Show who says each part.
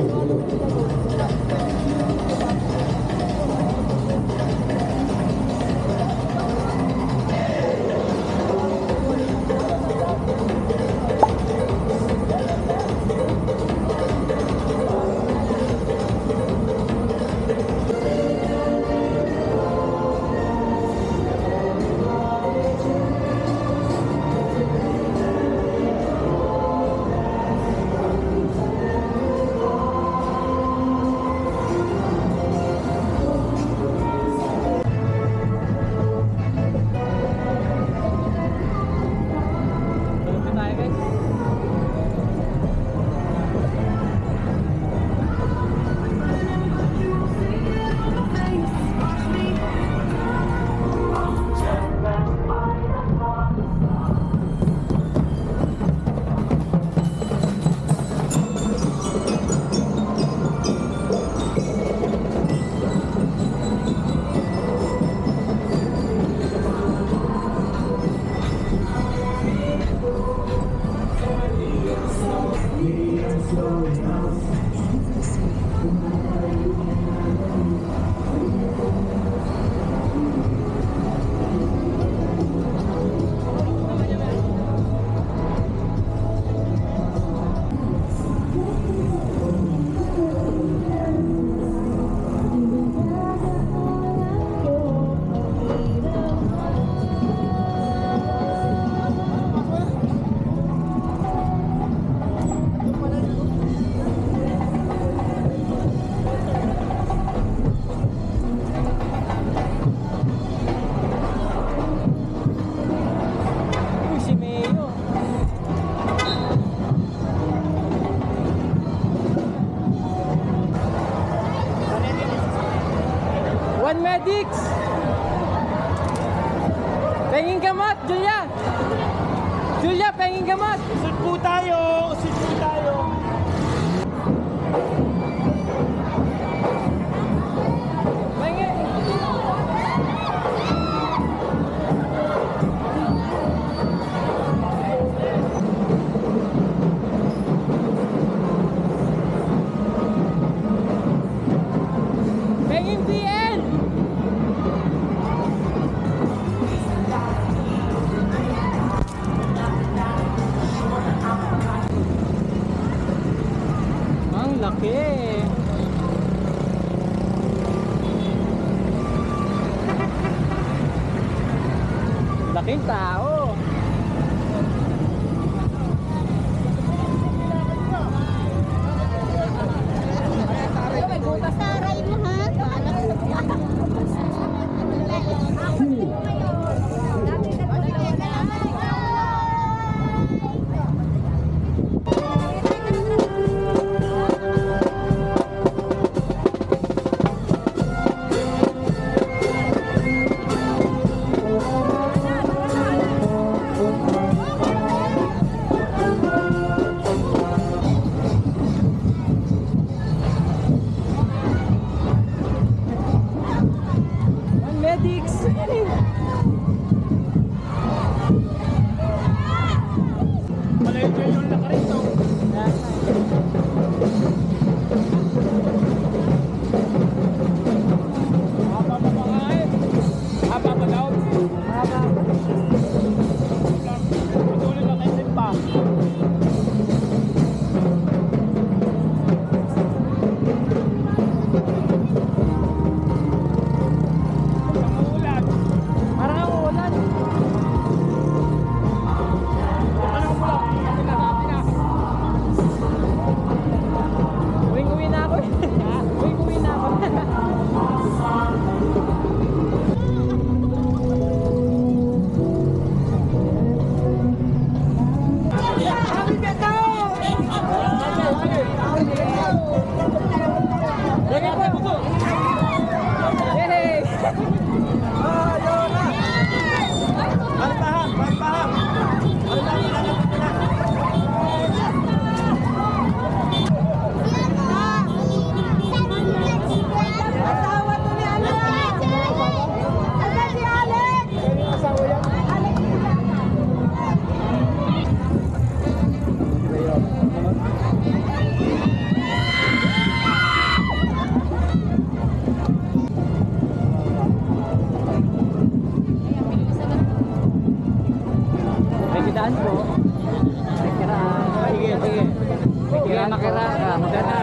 Speaker 1: One medics! Pengin gamot, Julia! Julia, pengin gamot!
Speaker 2: Usod po tayo! Usod po tayo!
Speaker 1: Pengin! Pengin PL! Ang laki! Laking tao!
Speaker 3: Saray mo ha.
Speaker 1: Medics!
Speaker 2: Malayo yung nakarito.
Speaker 1: Haba pa ba nga eh? Haba pa daw? Haba pa.
Speaker 2: Patuloy lang kayo pa.
Speaker 1: Parang ang ulan. Uwing-uwi na ako eh. Uwing-uwi na ako. Yay!
Speaker 2: Balpahang! Balpahang!
Speaker 3: Asawa to ni Alex! Asan si Alex?
Speaker 1: Asawa yan.
Speaker 3: Alex
Speaker 1: Makiraka. Diyan na